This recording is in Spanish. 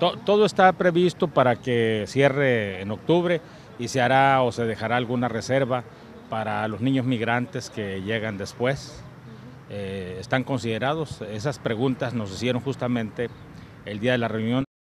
Todo está previsto para que cierre en octubre y se hará o se dejará alguna reserva para los niños migrantes que llegan después. Están considerados, esas preguntas nos hicieron justamente el día de la reunión.